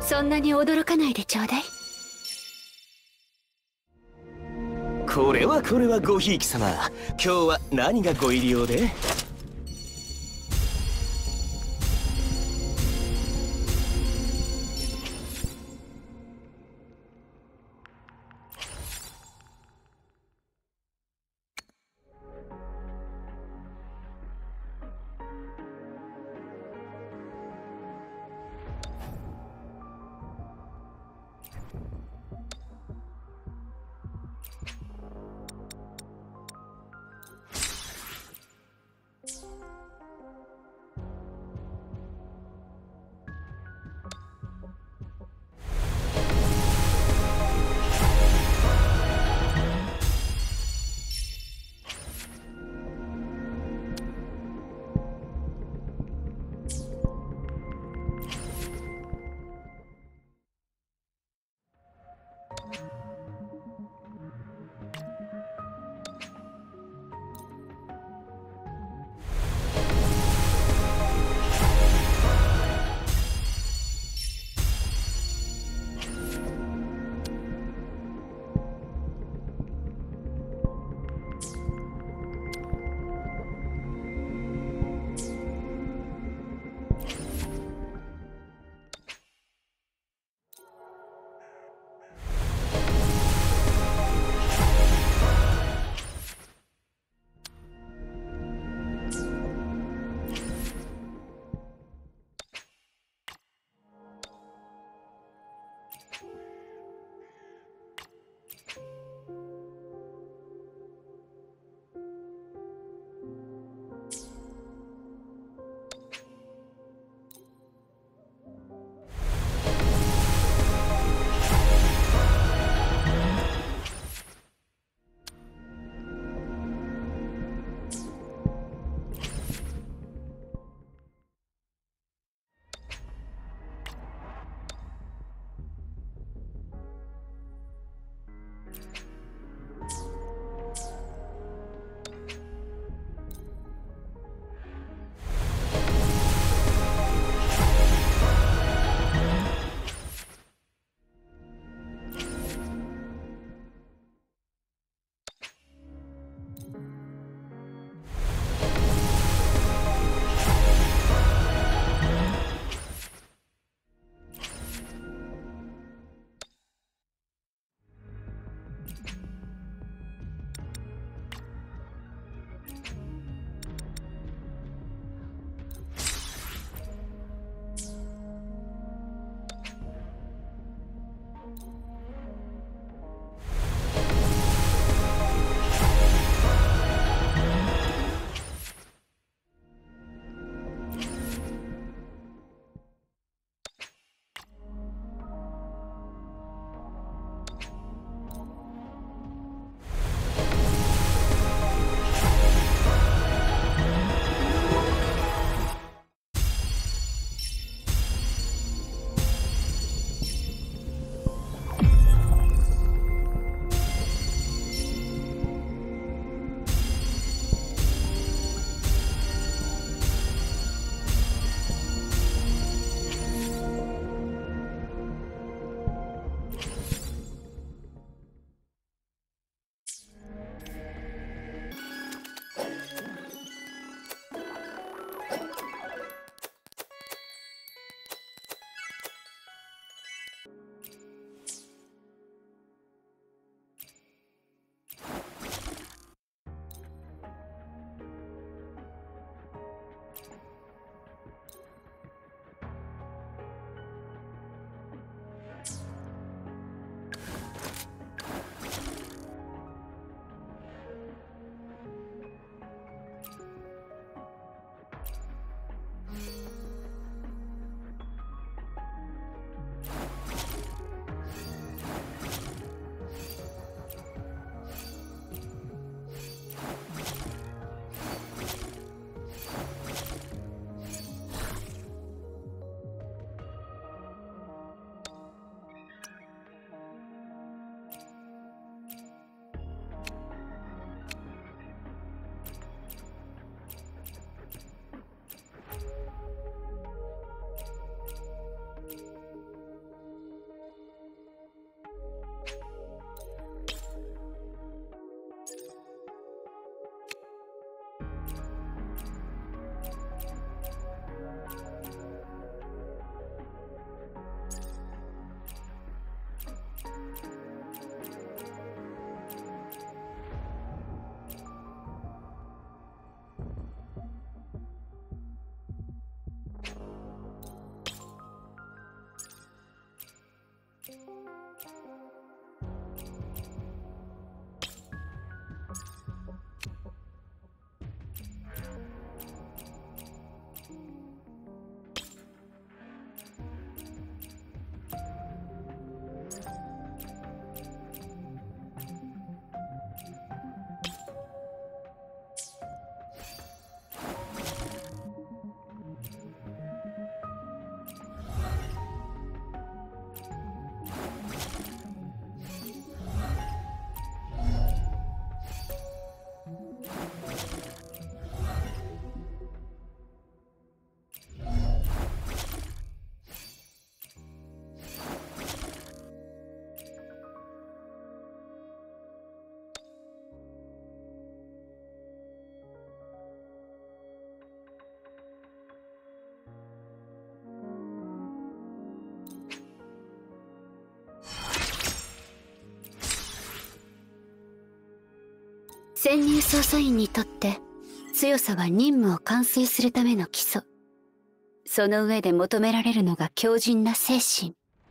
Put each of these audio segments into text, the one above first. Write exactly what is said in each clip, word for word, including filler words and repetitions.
そんなに驚かないでちょうだい。 これはこれはごひいき様、今日は何がご入り用で？ 潜入捜査員にとって強さは任務を完遂するための基礎。その上で求められるのが強靭な精神。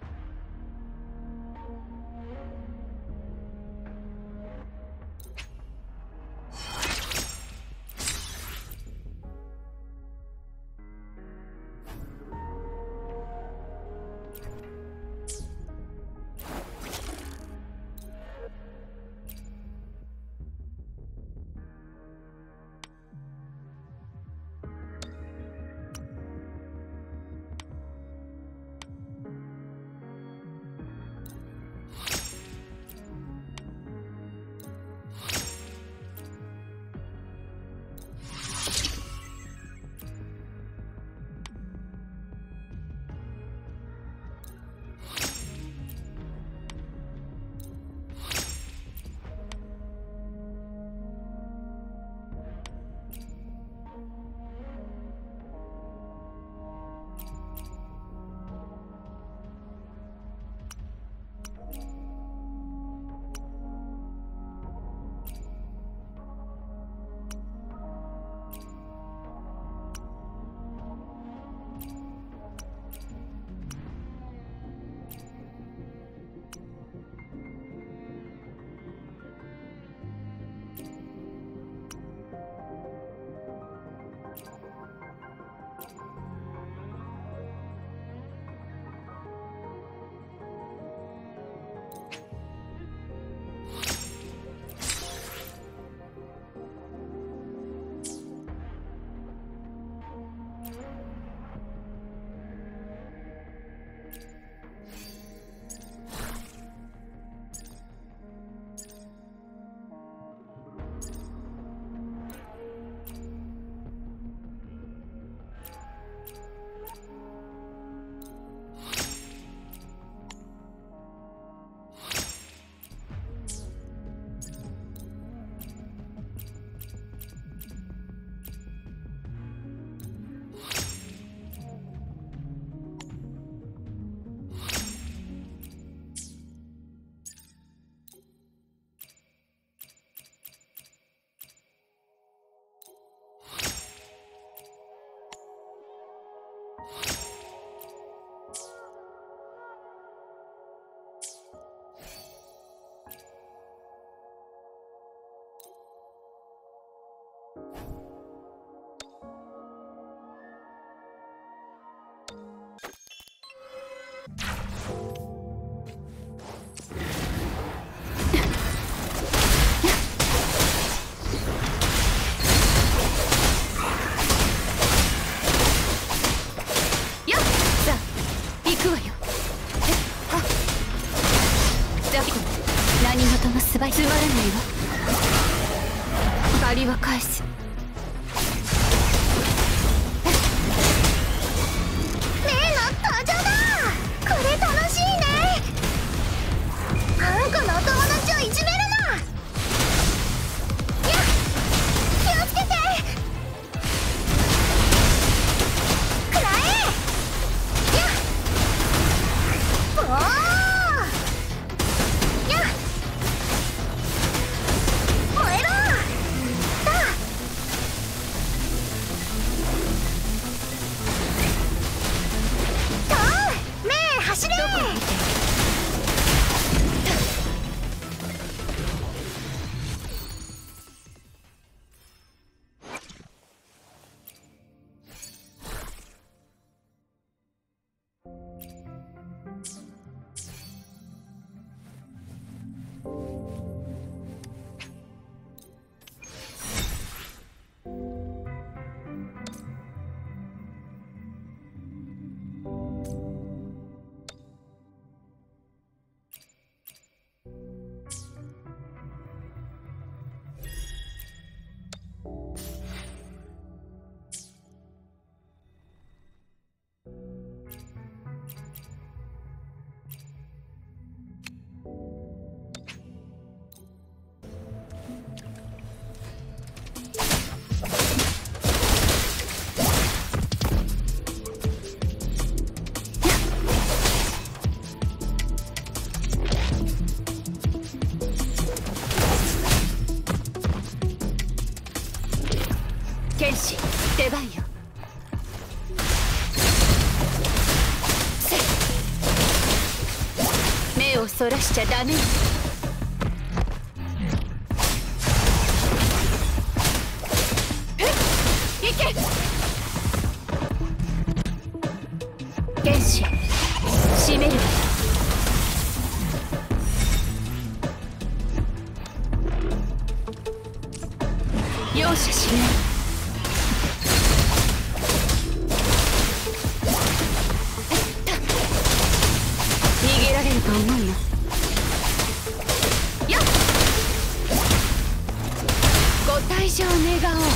つまらないわ。借りは返す。ねえの登場だ。これ楽しいね。あんこのお友達をいじめるな。やっ気をつけて。くらえ。やっおー剣士出番よ。せっ目をそらしちゃダメよ。行け剣士締めるわよ。容赦しない。逃げられると思うな。よっご退場願おう。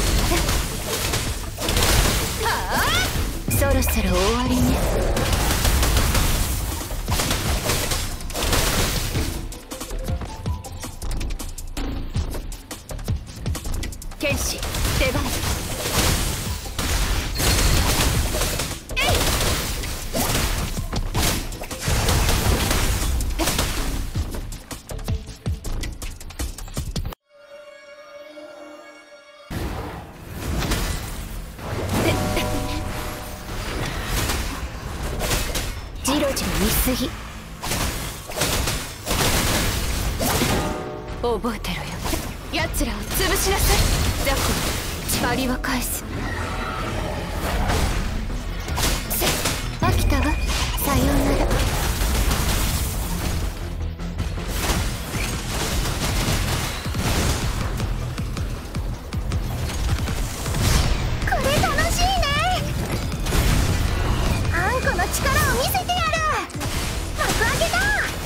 はあ、そろそろ終わりね。剣士出番。えいジロジロ見すぎ。覚えてろよ。奴らを潰しなさい。雑魚借りは返す。せっ飽きたわ。さようなら。 これ楽しいね。あんこの力を見せてやる。幕開けだ。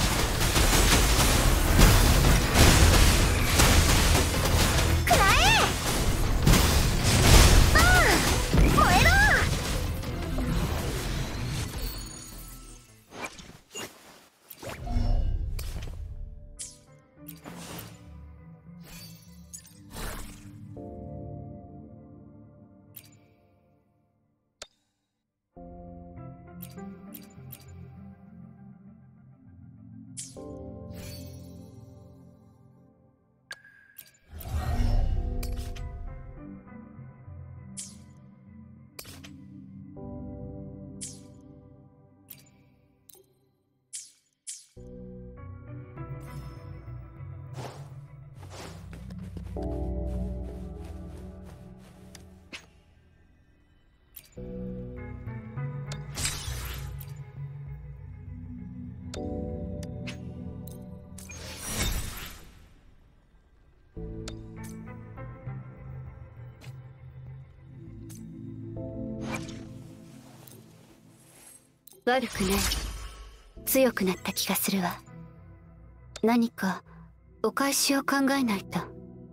悪くない。強くなった気がするわ。何かお返しを考えないと。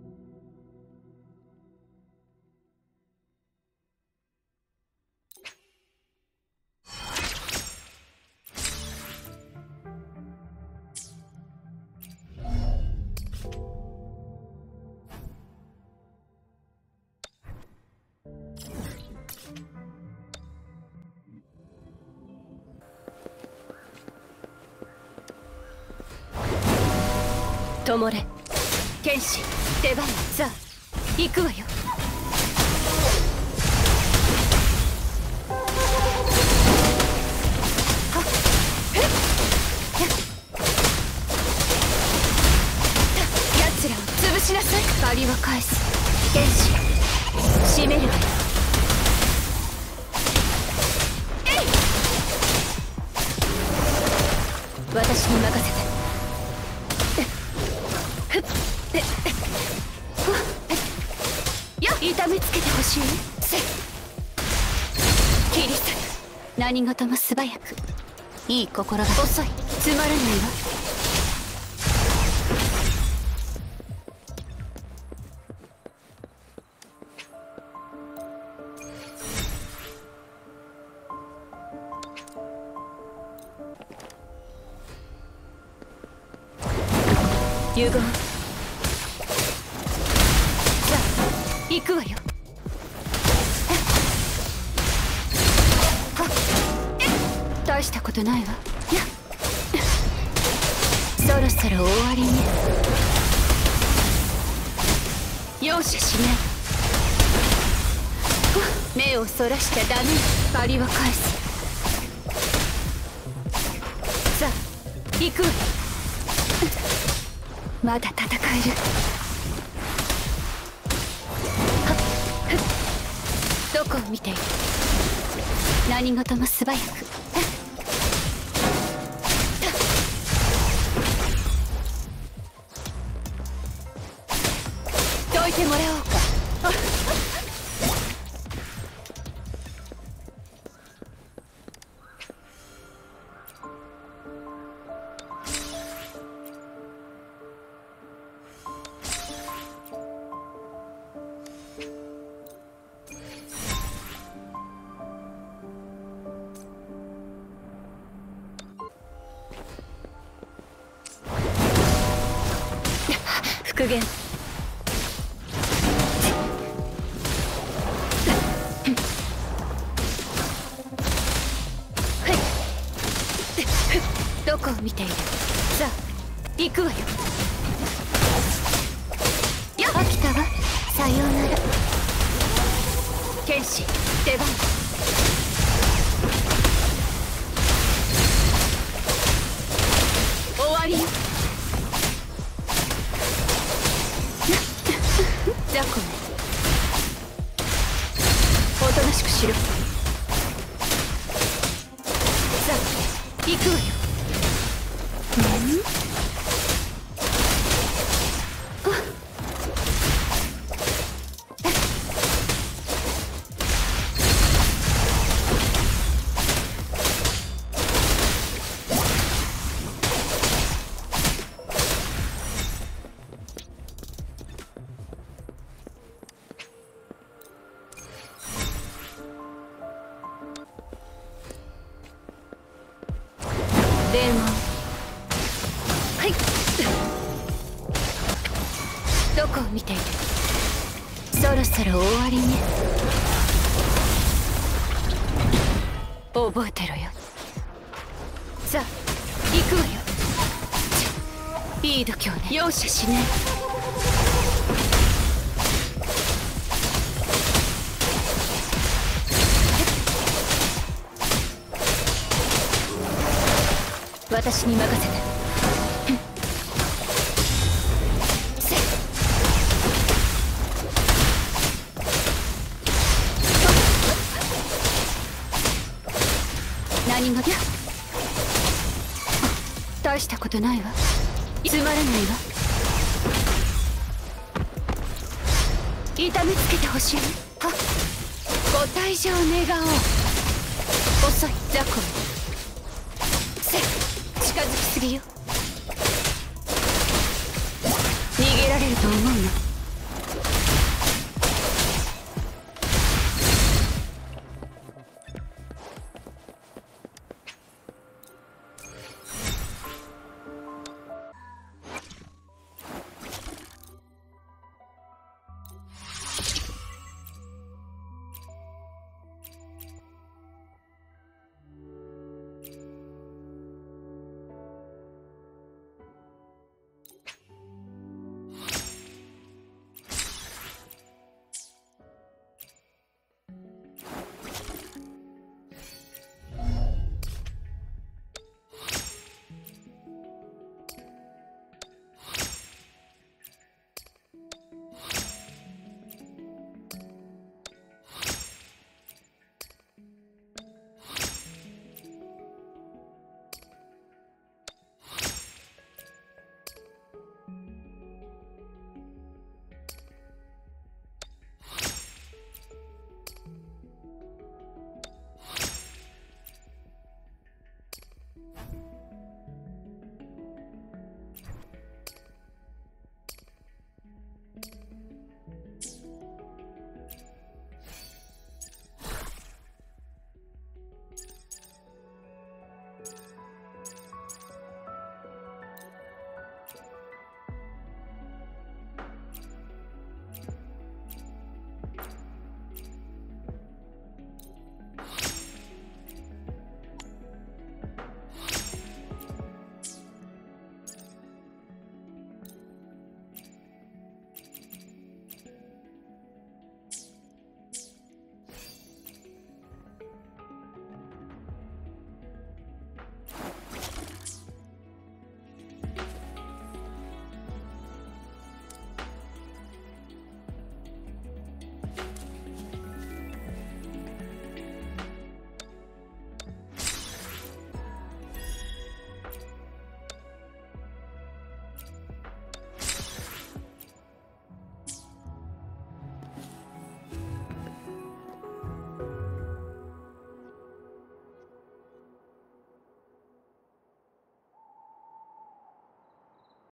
灯れ剣士出番。さあ行くわよ。はっへっ奴らを潰しなさい。借りは返す。剣士締めるわよ。えい私に任せて。痛めつけてほしい。せっ切り裂く。何事も素早く。いい心が。遅い。つまらないわ。融合。行くわよ。はっ大したことないわ。そろそろ終わりね。容赦しない。 目をそらしちゃダメよ。借りは返す。さあ行くわよ。まだ戦える。はっふっ、どこを見ている。何事も素早く。どいてもらおうか。復元。どこを見ている。さあ行くわよ。飽きたわ。さようなら。剣士出番。終わりよ。雑魚め、おとなしくしろ。さあ行くわよ。んデーモン。はい。どこを見ている。そろそろ終わりね。覚えてろよ。さあ行くわよ。いい度胸ね。容赦しない。私に任せて。何がだ。大したことないわ。つまらないわ。痛めつけてほしい。はっ、ご退場願おう。遅い雑魚。近づきすぎよ。逃げられると思うの。you